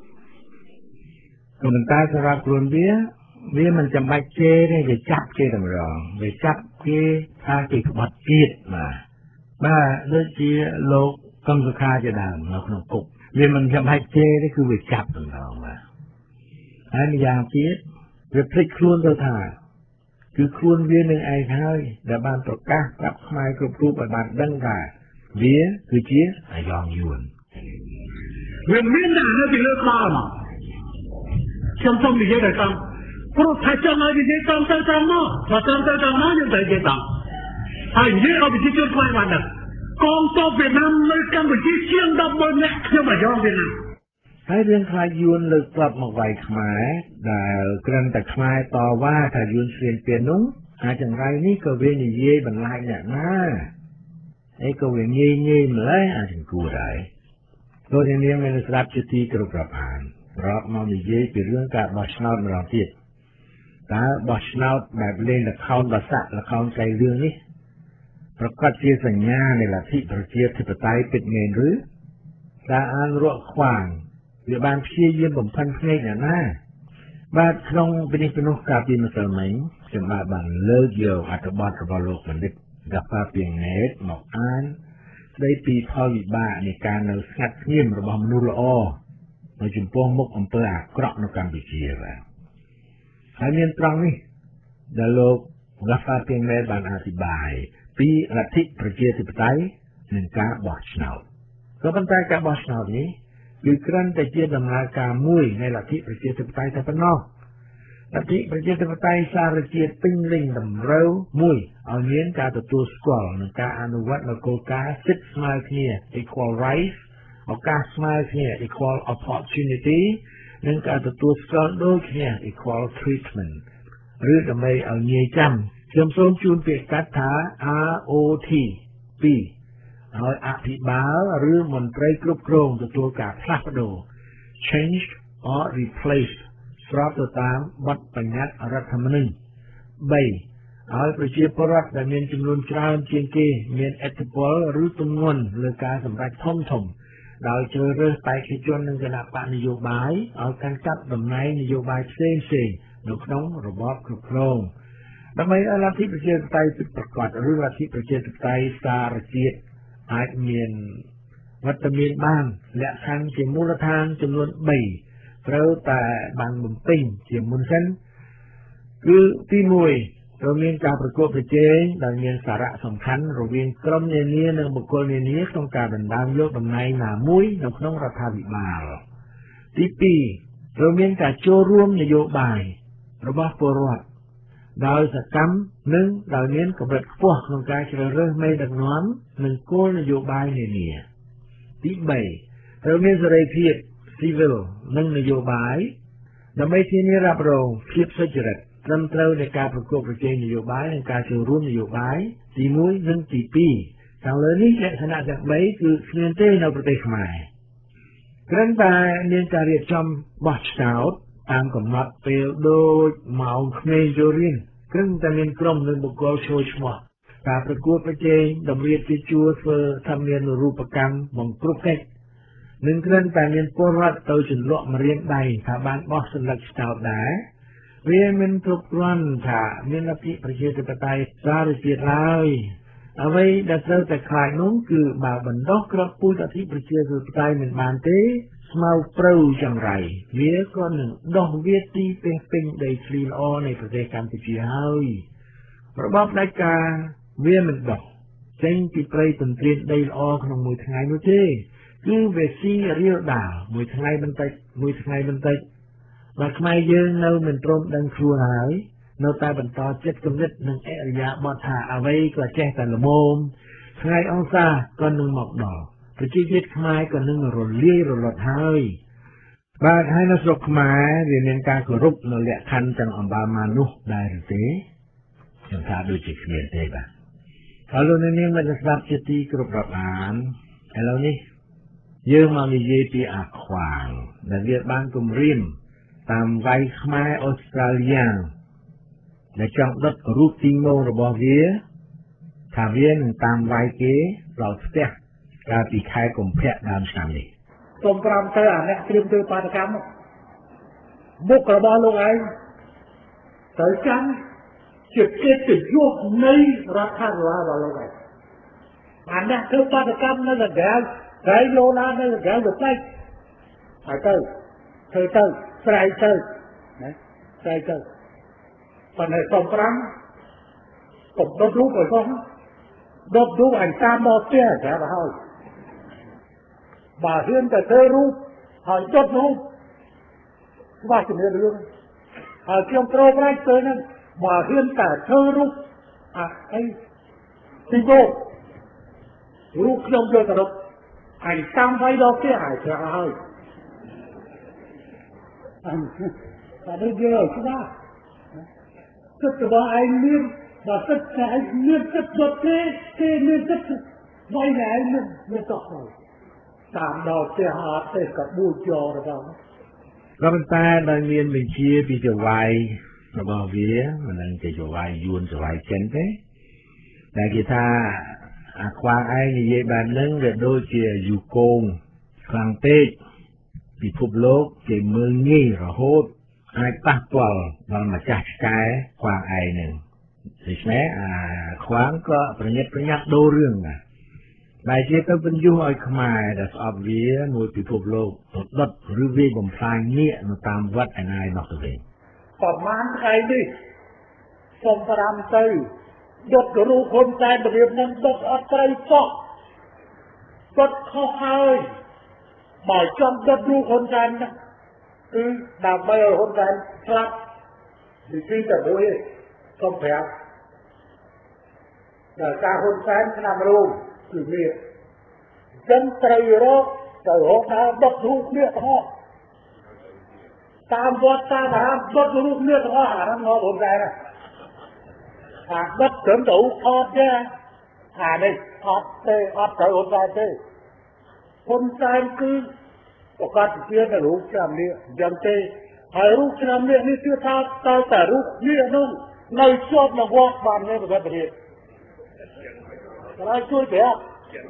ប៉ុន្តែសម្រាប់ខ្លួនវាវាមិនចាំបាច់ជេរទេវាចាប់គេតែម្ដងវាចាប់គេថាគេក្បត់ជាតិបាទបាទដូចជាលោកកឹមសុខាជាដើមនៅក្នុងគុកវាមិនចាំបាច់ជេរទេគឺវាចាប់តែម្ដងបាទហើយម្យ៉ាងទៀតវាភ្លេចខ្លួនទៅថាគឺខ្លួនវានឹងឯងហើយដែលបានប្រកាសប្រាប់ខ្មែរគ្រប់រូបឲ្យបានដឹងថាវាគឺជាអាយ៉ងយួនវាមានតែនៅពីលើក្បាលមកខ្ញុំសូមនិយាយដល់តាមព្រោះថាចង់ឲ្យនិយាយតាមទៅតាមមកបើតាមទៅតាមមកយើងត្រូវនិយាយតាមហើយនិយាយឲ្យប្រជាជនខ្មែរបានដឹងកងទ័ពវៀតណាមនៅកម្ពុជាជាង ដប់ម៉ឺន នាក់ខ្ញុំអាយ៉ងវៀតណាមហើយរឿងខ្លាចយួនលើកក្លាប់មកវាយខ្មែរដែលគ្រាន់តែខ្មែរតវ៉ាថាយួនស្រៀនពៀននោះអាចចង្រៃនេះក៏វានិយាយបន្លាចអ្នកណាអីក៏វាងាយងាយម្ល៉េះអាចគួរដែរដូចនាងមានស្ដាប់ជាទីគ្រប់រាប់អានរាប់មកនិយាយពីរឿងការបោះឆ្នោតម្ដងទៀតតើបោះឆ្នោតបែបលេងល្ខោនបាសាក់ល្ខោនស្រីរឿងនេះប្រកាសជាសញ្ញានៃលទ្ធិប្រជាធិបតេយ្យពិតមែនឬតើអានរកខ្វាងវាបានព្យាយាមបំផិនភ្នែកអ្នកណាបាទក្នុងវិនិច្ឆ័យនោះកាលពីម្សិលមិញខ្ញុំបាទបានលើកយកអត្ថបទរបស់លោកបណ្ឌិតកាហ្វាពីងណេតមកអានស្ដីពីផលវិបាកនៃការនៅស្ងាត់ស្ងៀមរបស់មនុស្សល្អនៅចំពោះមុខអំពើអាក្រក់នៅកម្ពុជាបាទហើយមានត្រង់នេះដែលលោកកាហ្វាពីងណេតបានអធិប្បាយពីលទ្ធិប្រជាធិបតេយ្យនិងការបោះឆ្នោតក៏ប៉ុន្តែការបោះឆ្នោតនេះគឺគ្រាន់តែជាដំណើរការមួយនៃលទ្ធិប្រជាធិបតេយ្យតែប៉ុណ្ណោះលទ្ធិប្រជាធិបតេយ្យសារជាតិពេញលេញតម្រូវមួយឲ្យមានការទទួលស្គាល់និងការអនុវត្តនូវគោលការណ៍សិទ្ធិស្មើគ្នា equal rights ឱកាសស្មើគ្នា equal opportunity និងការទទួលស្គាល់ដូចគ្នា equal treatment ឬដើម្បីឲ្យងាយចាំខ្ញុំសូមជូនពាក្យកាត់ថា អារ អូ ที ពីរហើយអភិបាលឬមន្ត្រីគ្រប់គ្រងទទួលការផ្លាស់ប្ដូរ changed or replaced ស្របទៅតាមបទបញ្ញត្តិរដ្ឋធម្មនុញ្ញបីឲ្យប្រជាពលរដ្ឋដែលមានចំនួនច្រើនជាងគេមានឥទ្ធិពលឬទម្ងន់លើការសម្រេចធំធំដោយជ្រើសរើសបេក្ខជននិងគណៈបកនយោបាយឲ្យកាន់កាប់តំណែងនយោបាយផ្សេងផ្សេងនៅក្នុងរបបគ្រប់គ្រងដើម្បីឲ្យលទ្ធិប្រជាធិបតេយ្យពិតប្រាកដឬលទ្ធិប្រជាធិបតេយ្យសារជាតិអាចមានវត្តមានបានលក្ខខណ្ឌជាមូលដ្ឋានចំនួនបីត្រូវតែបានបំពេញជាមុនសិនគឺទីមួយរវាងការប្រកួតប្រជែងដែលមានសារៈសំខាន់រវាងក្រុមនានានិងបុគ្គលនានាក្នុងការដណ្ដើមយកតំណែងណាមួយនៅក្នុងរដ្ឋាភិបាលទីពីររវាងការចូលរួមនយោបាយរបស់ពលរដ្ឋដោយសកម្មនិងដោយមានកម្រិតខ្ពស់ក្នុងការជ្រើសរើសមេដឹកនាំនិងគោលនយោបាយនានាទីបីត្រូវមានសេរីភាពស៊ីវិលនិងនយោបាយដើម្បីធានារ៉ាប់រងភាពសុចរិតត្រឹមត្រូវនៃការប្រកួតប្រជែងនយោបាយនិងការចូលរួមនយោបាយទីមួយនិងទីពីរខាងលើនេះលក្ខណៈទាំងបីគឺគ្មានទេនៅប្រទេសខ្មែរគ្រាន់តែមានការរៀបចំបោះឆ្នោតតាមកំណត់ពេលដូចម៉ោងក្មេងចូលរៀនគ្រាន់តែមានក្រុមនិងបុគ្គលឈរឈ្មោះការប្រកួតប្រជែងតម្រៀបជាជួរធ្វើធម្មនានុរូបកម្មបង្គ្រប់កិច្ចនឹងគ្រាន់តែមានពលរដ្ឋទៅចន្លក់ម្រាមដៃថាបានបោះសន្លឹកឆ្នោតដែរវាមិនគ្រប់គ្រាន់ថាមានលទ្ធិប្រជាធិបតេយ្យសារជាតិឡើយអ្វីដែលត្រូវតែខ្លាចនោះគឺបើបណ្ដោះក្របពូជលទ្ធិប្រជាធិបតេយ្យមិនបានទេស្មៅព្រៅចង្រៃវាក៏នឹងដោះវាទីពេញពេញដីធ្លីល្អនៃប្រទេសកម្ពុជាហើយរបបដាច់ការវាមិនដោះចេញពីព្រៃទន្ទ្រានដីល្អក្នុងមួយថ្ងៃនោះទេគឺវាស៊ីរៀលដាលមួយថ្ងៃបន្តិចមួយថ្ងៃបន្តិចបើខ្មែរយើងនៅមិនព្រមដឹងខ្លួនហើយនៅតែបន្តចិត្តគំនិតនិងអរិយាបថថាអ្វីក៏ចេះតែល្មមថ្ងៃអង្សារក៏នឹងមកដល់ប្រជាជាតិខ្មែរក៏នឹងរលាយរលត់ហើយបាទហើយនៅស្រុកខ្មែរវាមានការគោរពនៅលក្ខខណ្ឌទាំងអំបៅម៉ានោះដែរឬទេខ្ញុំថាដូចជាគ្មានទេបាទហើយលោកនាងមិនស្ដាប់ជាទីគ្រប់រាប់អានឥឡូវនេះយើងមកនិយាយពីអាខ្វាងដែលវាបានគំរាមតាមវាយខ្មែរអូស្ត្រាលីយ៉ាងដែលចង់ដុតរូបទីម៉ូរបស់វាថាវានឹងតាមវាយគេដល់ផ្ទះកាលពីខែកុម្ភៈដើមឆ្នាំនេះសូមប្រាំទៅអាអ្នកត្រៀមធ្វើបាតកម្មមុខរបស់លោកឯងត្រូវចាំជាកិត្តិយសនៃរដ្ឋាភិបាលរបស់លោកឯងអាអ្នកធ្វើបាតកម្មនៅកណ្ដាលហើយលោឡានៅកណ្ដាលទៅផ្លេចហើយទៅធ្វើទៅស្រែកទៅណាស្រែកទៅប៉ុន្តែសូមប្រាំកុំដុតរូបឲ្យផងដុតរូបអញតាមមកផ្ទះតែទៅហើយបើហ៊ានតែធ្វើរូបហើយដុតរូបស្វាជំនឿរឿងហើយខ្ញុំត្រូវប្រាច់ទៅហ្នឹងបើហ៊ានតែធ្វើរូបអាអីទីគោរូបខ្ញុំយកទៅអញតាមໄວដល់ផ្ទះហើយឆ្លាស់ហើយអញតែនេះយកច្បាស់គិតរបស់ឯងមានបើគិតតែឯងមានគិតដល់ទេគេមានគិតໄວតែឯងមានមានតោះហើយតាមដល់ផ្ទះអត់ទេក៏បួចយកទៅដល់ក៏ប៉ុន្តែដែលមានបញ្ជាពីចៅវាយរបស់វាមិនដឹងជាចៅវាយយួនចៅវាយចិនទេតែគេថាអាខ្វាងឯងនិយាយបែបហ្នឹងវាដូចជាយូកងខ្លាំងពេកពិភពលោកគេមើលងាយរហូតអាចប៉ះពាល់ដល់ម្ចាស់ឆ្កែខ្វាងឯងហ្នឹងដូច្នេះអាខ្វាងក៏ប្រញាប់ប្រញាប់ដូររឿងដែរដែលជាទៅបញ្យុះឲ្យខ្មែរដែលស្អប់វាមួយពិភពលោកដុតឬវាបំផ្លាញងាកនៅតាមវត្តឯណាយនោះទៅវិញប្រហែលថ្ងៃនេះសូមប្រាំទៅដុតរូបហ៊ុនសែនរបៀបនឹងដុតអត់ត្រូវសោះដុតខុសហើយបើចង់ដុតរូបហ៊ុនសែនគឺដើម្បីឲ្យហ៊ុនសែនស្លាប់ពីទីតែមួយឯងសូមប្រាប់ដល់ការហ៊ុនសែនឆ្នាំរូបគឺនេះចឹងត្រូវរកទៅរកដល់ដុតរូបនេះទាំងអស់តាមវត្តតាមអារាមដុតរូបនេះទាំងអស់អាហ្នឹងមកហ៊ុនសែនថាដុតត្រឹមទៅអត់ទេថានេះអត់ទេអត់ត្រូវហ៊ុនសែនទេហ៊ុនសែនគឺប្រកាសជានៅរូបឆ្នាំនេះអញ្ចឹងទេហើយរូបឆ្នាំនេះនេះគឺថាតើតែរូបនេះនោះនៅជាប់នៅវត្តបានទេប្រកាសទេហើយជួយប្រាប់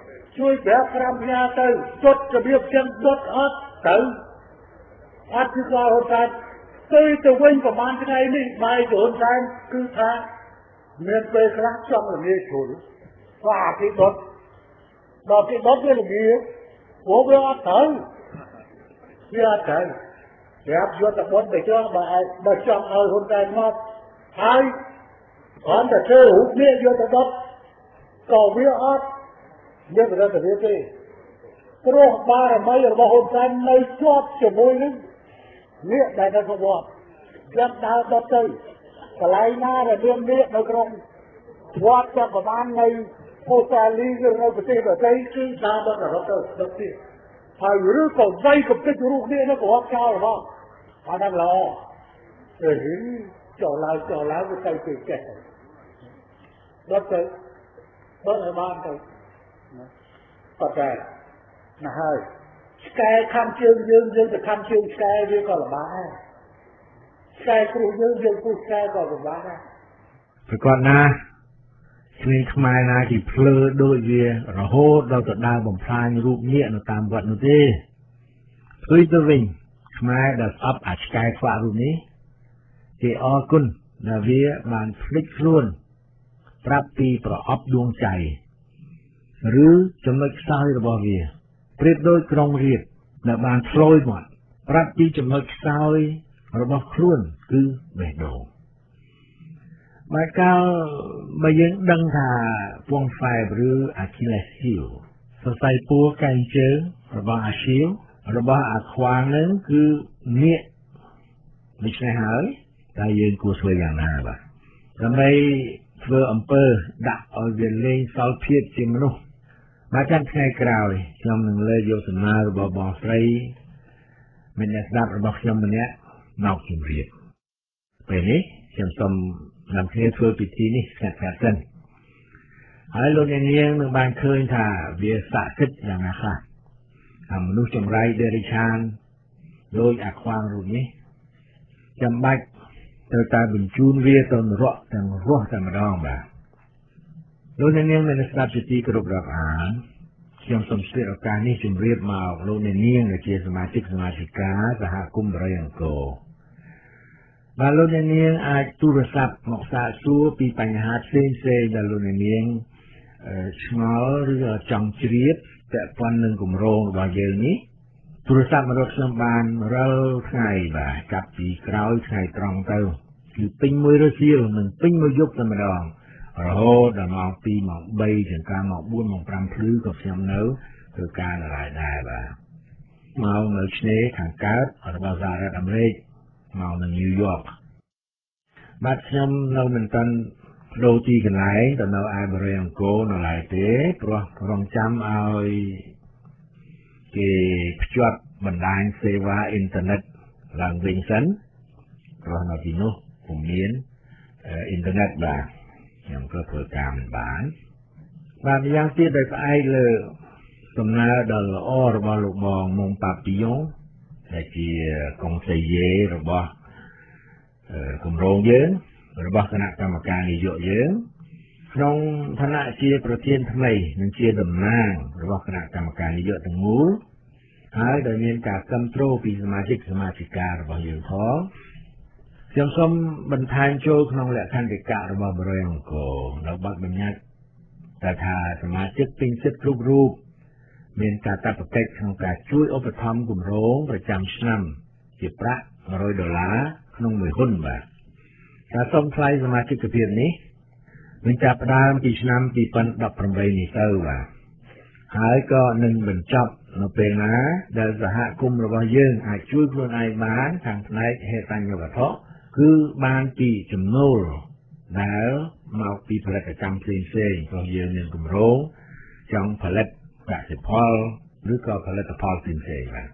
ជួយប្រាប់ប្រាំផ្ញើទៅសុទ្ធរបៀបចឹងសុទ្ធអត់ទៅអត់គឺក៏ហ៊ុនសែនទៅទៅវិញប្រហែលថ្ងៃនេះបាយទៅហ៊ុនសែនគឺថាមានពេលខ្លះចង់ល្ងាចជ្រុលថាគេដុតដល់គេដុតវាល្ងាចព្រោះវាអត់ទៅវាអត់ទៅប្រាប់យកតែបុតទៅចង់បើបើចង់ឲ្យហ៊ុនសែនមកហើយគ្រាន់តែធ្វើរូបនេះយកទៅដុតក៏វាអត់មានប្រតិកម្មទេព្រោះបារមីរបស់ហ៊ុនសែននៅជាប់ជាមួយនឹងនេះដែលនៅក្នុងវត្តចាំដើរដុតទៅកន្លែងណាដែលមាននេះនៅក្នុងវត្តចាប់ប្រមាណនៅអូស្ត្រាលីឬនៅប្រទេសដទៃគឺដើរដុតរហូតទៅដុតទៀតហើយឬក៏វៃកំទេចរូបនេះនៅប្រវត្តិចោលរបស់អាហ្នឹងល្អអឺចោលឡើងចោលឡើងទៅទៅគេចេះដុតទៅដុតឲ្យបានទៅប៉ុន្តែណាហើយឆ្កែខំជើងយើងយើងទៅខំជើងឆ្កែវាក៏លំបាកដែរឆ្កែគ្រូយើងយើងគ្រូឆ្កែក៏លំបាកដែរប្រកបណាស្រីខ្មែរណាគេភ្លើដូចវារហូតដល់ទៅដើរបំផ្លាញរូបញាក់នៅតាមវត្តនោះទេឃើញទៅវិញខ្មែរដែលស្អប់អាឆ្កែខ្វាក់រូបនេះគេអរគុណដែលវាបានភ្លេចខ្លួនប្រាប់ពីប្រអប់ដួងใจឬចំណុចខ្សោយរបស់វាប្រៀបដូចក្រុងរាពណ៍ដែលបានឆ្លយមកប្រាប់ពីចំណុចខ្សោយរបស់ខ្លួនគឺបេះដូងបើកាលបើយើងដឹងថាពងហ្វែបឬអាគីលេសហ៊ីលសរសៃពួរកែងជើងរបស់អាឈីលរបស់អាខ្វាងនឹងគឺងាកដូច្នេះហើយតែយើងគួរធ្វើយ៉ាងណាបាទដើម្បីធ្វើអំពើដាក់ឲ្យវាលេងសល់ភាពជាមនុស្សមកចាំថ្ងៃក្រោយខ្ញុំនឹងលើកយកសំណើរបស់បងស្រីមានអ្នកស្ដាប់របស់ខ្ញុំម្នាក់មកជម្រាបពេលនេះខ្ញុំសូមនាំគ្នាធ្វើពិធីនេះស្ងាត់ៗសិនហើយលោកអ្នកនាងនឹងបានឃើញថាវាស័ក្តិសិទ្ធិយ៉ាងណាខ្លះហើយមនុស្សចម្រៃដេរិឆានដោយអាខ្វាងរូបនេះចាំបាច់ត្រូវតែបញ្ជូនវាទៅនរកទាំងរស់តែម្ដងបាទលោកអ្នកនាងមានស្ដាប់ជាទីគោរពរាប់អានខ្ញុំសូមស្វែងឱកាសនេះជម្រាបមកលោកអ្នកនាងដែលជាសមាជិកសមាជិកាសហគមន៍បរិយអង្គរបាទលោកអ្នកនាងអាចទូរស័ព្ទមកសាកសួរពីបញ្ហាផ្សេងផ្សេងដែលលោកអ្នកនាងឆ្ងល់ឬចង់ជ្រាបពាក់ព័ន្ធនឹងគម្រោងរបស់យើងនេះទូរស័ព្ទមករកខ្ញុំបានរាល់ថ្ងៃបាទចាប់ពីក្រោយថ្ងៃត្រង់ទៅគឺពេញមួយរសៀលនិងពេញមួយយប់តែម្ដងរហូតដល់ម៉ោងពីរម៉ោងបីចង្ការម៉ោងបួនម៉ោងប្រាំភ្លឺក៏ខ្ញុំនៅធ្វើការនៅឡើយដែរបាទមកនៅឆ្នេរខាងកើតរបស់សហរដ្ឋអាមេរិកមកនៅញូវយ៉កបាទខ្ញុំនៅមិនទាន់ដូរទីកន្លែងទៅនៅឯបរិយាអង្គរនៅឡើយទេព្រោះរងចាំឲ្យគេភ្ជាប់បណ្ដាញសេវាអ៊ីនធឺណិតឡើងវិញសិនព្រោះនៅទីនោះពុំមានអ៊ីនធឺណិតបាទខ្ញុំក៏ធ្វើការមិនបានបាទម្យ៉ាងទៀតដោយផ្អែកលើដំណើរដ៏ល្អរបស់លោកបងមុងប៉ាពីយ៉ុងដែលជាកុងសេយេរបស់គម្រោងយើងរបស់គណៈកម្មការនយោបាយយើងក្នុងឋានៈជាប្រធានថ្មីនិងជាតំណាងរបស់គណៈកម្មការនយោបាយទាំងមូលហើយដែលមានការគ្រប់គ្រងពីសមាជិកសមាជិការបស់យើងផងខ្ញុំសូមបន្ថែមចូលក្នុងលក្ខន្តិកៈរបស់បរិយាអង្គរនៅបទបញ្ញត្តិថាសមាជិកពេញសិទ្ធិគ្រប់រូបមានកាតព្វកិច្ចក្នុងការជួយឧបត្ថម្ភគម្រោងប្រចាំឆ្នាំជាប្រាក់មួយរយដុល្លារក្នុងមួយហ៊ុនបាទការសុំថ្លៃសមាជិកភាពនេះនឹងចាប់ផ្ដើមពីឆ្នាំពីរពាន់ដប់ប្រាំបីនេះទៅបាទហើយក៏នឹងបញ្ចប់នៅពេលណាដែលសហគមន៍របស់យើងអាចជួយខ្លួនឯងបានខាងផ្នែកហេដ្ឋាញ្ញវត្ថុគឺបានពីចំណូលដែលមកពីផលិតកម្មផ្សេងផ្សេងព្រោះយើងមានគម្រោងចង់ផលិតកសិផលឬក៏ផលិតផលផ្សេងផ្សេងបាទ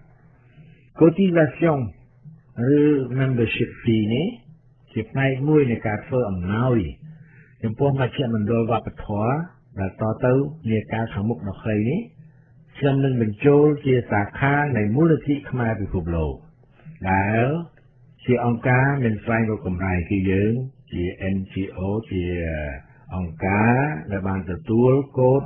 cotisation ឬ membership fee នេះជាផ្នែកមួយនៃការធ្វើអំណោយចំពោះមជ្ឈមណ្ឌលវប្បធម៌ដែលតទៅនាការខាងមុខដ៏ខ្លីនេះខ្ញុំនឹងបញ្ចូលជាសាខានៃមូលនិធិខ្មែរពិភពលោកដែលជាអង្គការមានស្វែងរកកម្រៃគឺយើងជា N G O ជាអង្គការដែលបានទទួលកូដ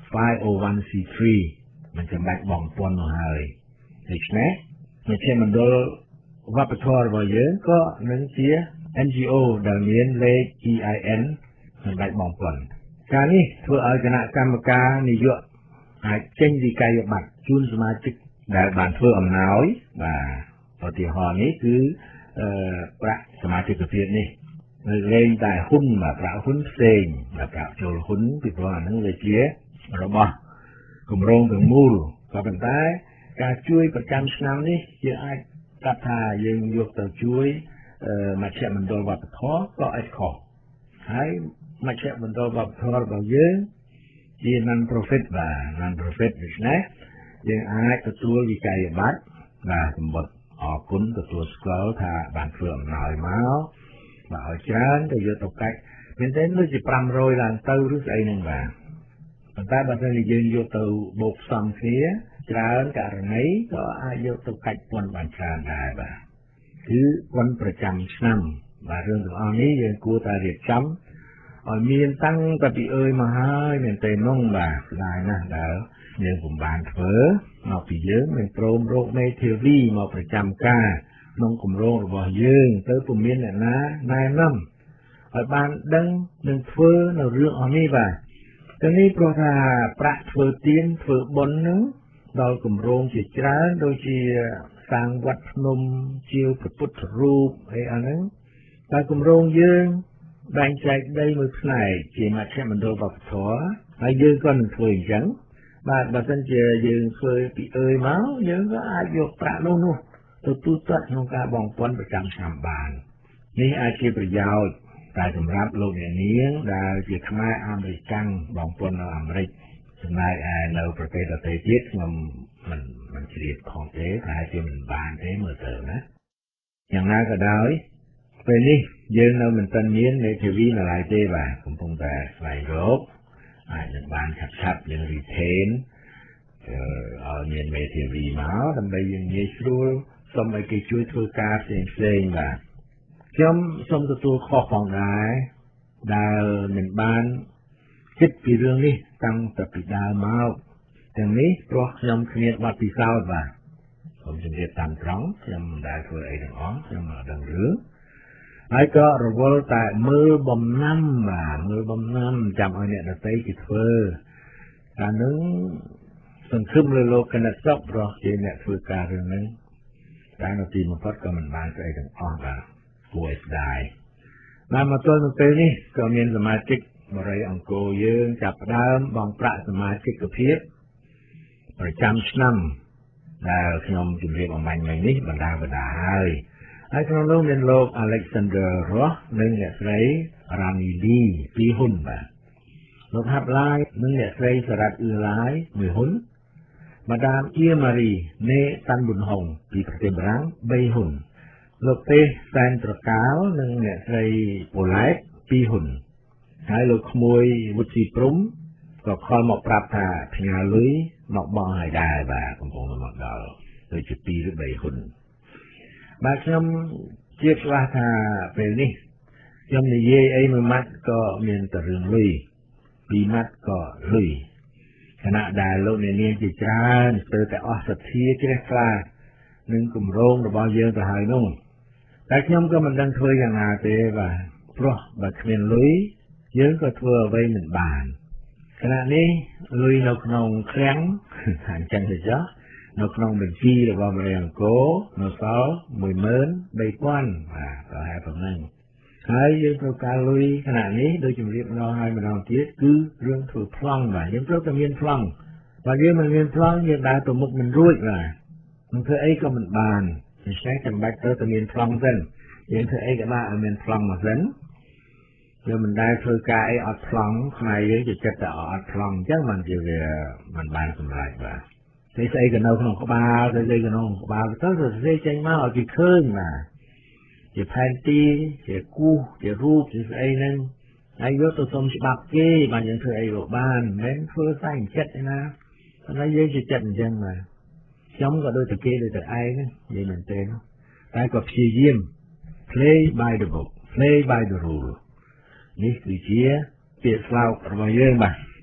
five oh one c three มันจะបាច់បងពន្ធមកហើយដូច្នេះមជ្ឈមណ្ឌលវប្បធម៌របស់យើងក៏នឹងជា เอ็น จี โอ ដែលមានលេខ อี ไอ เอ็น មិនបាច់បងពន្ធការនេះធ្វើឲ្យគណៈកម្មការនយោបាយអាចចេញវិក័យប័ត្រជូនសមាជិកដែលបានធ្វើអំណោយបាទឧទាហរណ៍នេះគឺអឺប្រាក់សមាជិកភាពនេះលេងតែហ៊ុនបាទប្រាក់ហ៊ុនផ្សេងបាទប្រាក់ចូលហ៊ុនពីព្រោះអានឹងវាជារបស់គម្រោងទាំងមូលក៏ប៉ុន្តែការជួយប្រចាំឆ្នាំនេះជាអាចកាត់ថាយើងយកទៅជួយមជ្ឈមណ្ឌលវប្បធម៌ក៏អាចខុសហើយមជ្ឈមណ្ឌលវប្បធម៌របស់យើងជា non profit បាទ non profit ដូច្នេះយើងអាចទទួលវិក័យប័ត្របាទសម្បត្តិអរគុណទទួលស្គាល់ថាបានធ្វើអំណោយមកបាទឲ្យច្រើនទៅយកទៅកាច់មែនទេដូចជាfive hundredឡើងទៅឬស្អីហ្នឹងបាទប៉ុន្តែបើសិនជាយើងយកទៅបូកផ្សំគ្នាច្រើនករណីក៏អាចយកទៅកាច់ពន្ធបានច្រើនដែរបាទគឺពន្ធប្រចាំឆ្នាំបាទរឿងទាំងអស់នេះយើងគួរតែរៀបចំឲ្យមានតាំងតែពីអើយមកហើយមែនទេនោះបាទស្ដាយណាស់ដែលយើងពុំបានធ្វើមកពីយើងមានព្រមរោគមេធាវីមកប្រចាំការក្នុងគម្រោងរបស់យើងទៅពុំមានអ្នកណាណែនាំឲ្យបានដឹងនឹងធ្វើនៅរឿងអស់នេះបាទទាំងនេះព្រោះថាប្រាក់ធ្វើទានធ្វើបុណ្យហ្នឹងដល់គម្រោងជាច្រើនដូចជាសាងវត្តភ្នំជាវព្រះពុទ្ធរូបអីអាហ្នឹងតែគម្រោងយើងបែងចែកដីមួយផ្នែកជាមជ្ឈមណ្ឌលវប្បធម៌ហើយយើងក៏នឹងធ្វើអញ្ចឹងបាទបើមិនជាយើងធ្វើពីអើយមកយើងក៏អាចយកប្រាក់នោះនោះទៅទូទាត់ក្នុងការបងពន្ធប្រចាំឆ្នាំបាននេះអាចជាប្រយោជន៍តែសម្រាប់លោកអ្នកនាងដែលជាខ្មែរអាមេរិកាំងបងពន្ធនៅអាមេរិកចំណែកឯនៅប្រទេសដទៃទៀតខ្ញុំមិនមិនជ្រាបផងទេតែជាមិនបានទេមើលទៅណាយ៉ាងណាក៏ដោយពេលនេះយើងនៅមិនទាន់មានមេធាវីនៅឡើយទេបាទកំពុងតែស្វែងរកអាចនឹងបានឆាប់ឆាប់យើង retain ឲ្យមានមេធាវីមកដើម្បីយើងងាយស្រួលសូមឲ្យគេជួយធ្វើការផ្សេងផ្សេងបាទខ្ញុំសូមទទួលខុសផងដែរដែលមិនបានគិតពីរឿងនេះតាំងតែពីដើមមកទាំងនេះព្រោះខ្ញុំគ្មានបទពិសោធន៍បាទខ្ញុំជម្រាបតាមត្រង់ខ្ញុំមិនដែលធ្វើអីទាំងអស់ខ្ញុំមិនដឹងរឿងហើយក៏រវល់តែមើលបំណាំបាទមើលបំណាំចាំឲ្យអ្នកដទៃគេធ្វើតែនឹងសង្ឃឹមលើលោកគណៈសពរស់ជាអ្នកធ្វើការរឿងហ្នឹងតែនៅទីបំផុតក៏មិនបានស្អីទាំងអស់បាទគួរឲ្យស្ដាយបានមកទល់នឹងពេលនេះក៏មានសមាជិកបរិយអង្គរយើងចាប់ផ្ដើមបងប្រាក់សមាជិកភាពប្រចាំឆ្នាំដែលខ្ញុំជម្រាបអំបញ្ញមិញនេះបណ្ដាបណ្ដាហើយហើយក្នុងនោះមានលោក Alexander Ross និងអ្នកស្រី Rani Lee ពីរហ៊ុនបាទលោក Hablai និងអ្នកស្រីសារ៉ាត់អ៊ឺឡាយមួយហ៊ុនម៉ាដាមអៀម៉ារីណេតាន់ប៊ុនហុងពីប្រទេសបារាំងបីហ៊ុនលោកទេសសែនត្រកាលនិងអ្នកស្រីប៉ូឡែតពីរហ៊ុនហើយលោកក្មួយវុធីព្រំក៏ខលមកប្រាប់ថាផ្ញើលុយមកបង់ឲ្យដែរបាទកំពុងមកដល់ដូចជាពីរឬបីហ៊ុនបាទខ្ញុំជឿខ្លះថាពេលនេះខ្ញុំនិយាយអីមួយម៉ាត់ក៏មានតែរឿងលុយពីរម៉ាត់ក៏លុយខណៈដែលលោកអ្នកនាងជាច្រើនស្ទើរតែអស់សទ្ធាជ្រះថ្លានឹងគម្រោងរបស់យើងទៅហើយនោះតែខ្ញុំក៏មិនដឹងធ្វើយ៉ាងណាទេបាទព្រោះបើគ្មានលុយយើងក៏ធ្វើអ្វីមិនបានខណៈនេះលុយនៅក្នុងឃ្លាំងថាអញ្ចឹងទៅចុះនៅក្នុងបញ្ជីរបស់បរិយាអង្គរនៅសល់មួយម៉ឺនបីពាន់បាទប្រហែលប៉ុណ្ណឹងហើយយើងត្រូវការលុយខណៈនេះដូចជំរាបម្ដងហើយម្ដងទៀតគឺរឿងធ្វើប្លង់បាទយើងត្រូវតែមានប្លង់បើយើងមិនមានប្លង់យើងដើរទៅមុខមិនរួចបាទមិនធ្វើអីក៏មិនបានដូច្នេះចាំបាច់ត្រូវតែមានប្លង់សិនយើងធ្វើអីក៏បានឲ្យមានប្លង់មកសិនយើងមិនដែលធ្វើការអីអត់ប្លង់ខ្មែរយើងជាចិត្តតែអត់ប្លង់អញ្ចឹងมันជាវាមិនបានសម្រេចបាទស្អីស្អីក៏នៅក្នុងក្បាលស្អីស្អីក៏នៅក្នុងក្បាលទៅទៅស្អីចេញមកឲ្យគេឃើញបាទជាផែនទីជាគូសជារូបជាស្អីហ្នឹងហើយយកទៅសុំច្បាប់គេបានយើងធ្វើអីក៏បានមិនមែនធ្វើសែងចិត្តទេណាប៉ុន្តែយើងជាចិត្តអញ្ចឹងបាទខ្ញុំក៏ដូចតែគេដូចតែឯងនិយាយមែនទេតែក៏ព្យាយាម play by the book play by the rule នេះគឺជាពាក្យស្លោករបស់យើងបាទ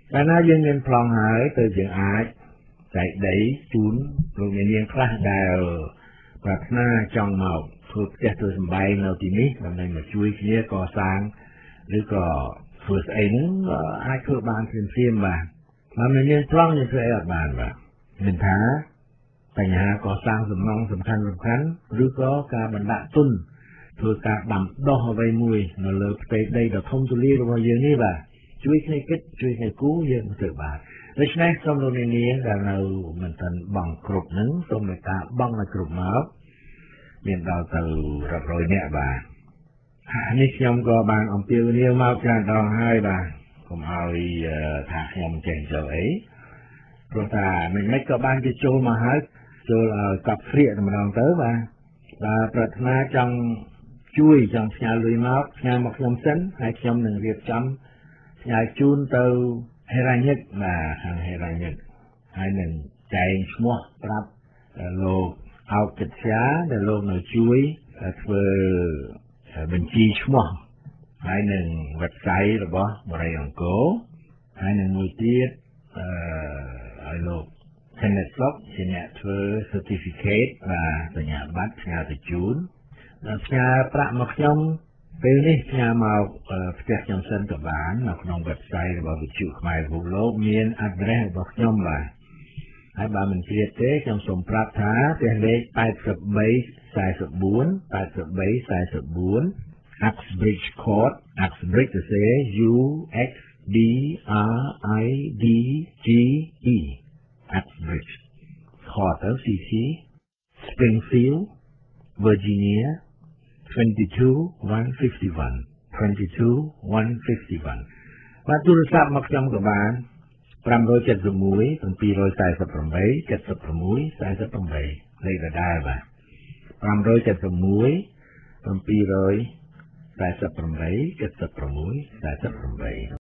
កាលណាយើងមានប្លង់ហើយទៅយើងអាចចែកដីជូនលោកអ្នកនាងខ្លះដែលប្រាថ្នាចង់មកធ្វើផ្ទះធ្វើសម្បែងនៅទីនេះដើម្បីមកជួយគ្នាកសាងឬក៏ធ្វើស្អីហ្នឹងអាចធ្វើបានព្រាមៗបាទហើយមានមានប្លង់យើងធ្វើអីអត់បានបាទមិនថាបញ្ហាកសាងសំណង់សំខាន់សំខាន់ឬក៏ការបណ្ដាក់ទុនធ្វើការដាំដុះអ្វីមួយនៅលើផ្ទៃដីដ៏ធំទូលាយរបស់យើងនេះបាទជួយគ្នាគិតជួយគ្នាគូយើងធ្វើបានដូច្នេះសូមលោកអ្នកនាងដែលនៅមិនទាន់បង់គ្រប់ហ្នឹងសូមមេត្តាបង់ឲ្យគ្រប់មកមានដល់ទៅរាប់រយនាក់បាទនេះខ្ញុំក៏បានអំពាវនាវមកច្រើនដងហើយបាទកុំឲ្យថាខ្ញុំចេះចូលអីព្រោះថាមិនមិនក៏បានគេចូលមកហើយចូលឲ្យកប់ព្រាកតែម្ដងទៅបាទបើប្រាថ្នាចង់ជួយចង់ផ្ញើលុយមកផ្ញើមកខ្ញុំសិនហើយខ្ញុំនឹងរៀបចំផ្ញើជូនទៅហេរ៉ាញិកបាទខាងហេរ៉ាញិកហើយនឹងចែងឈ្មោះប្រាប់លោកអោកកិត្យាដែលលោកនៅជួយធ្វើបញ្ជីឈ្មោះហើយនឹង website របស់បរិយាអង្គរហើយនឹងមួយទៀតអឺឲ្យលោកធានាស្រុកជាអ្នកធ្វើ certificate បាទសញ្ញាបត្រផ្ញើទៅជូនដល់ផ្ញើប្រាក់មកខ្ញុំពេលនេះផ្ញើមកផ្ទះខ្ញុំសិនក៏បាននៅក្នុង website របស់វិទ្យុខ្មែរពិភពលោកមាន address របស់ខ្ញុំបាទហើយបើមិនជ្រាបទេខ្ញុំសូមប្រាប់ថាផ្ទះលេខแปดสาม 44 83 44 Uxbridge Court Uxbridge ទៅសេ U X D R I D G E Uxbridge Court ទៅ C C Springfield Virginia twenty-two one fifty-one twenty-two one fifty-one បាទទូរស័ព្ទមកខ្ញុំក៏បានfive seven one seven two four eight seven eight seven six four eightលេខដដែលបាទfive seven one seven two four eight seven eight seven six four eight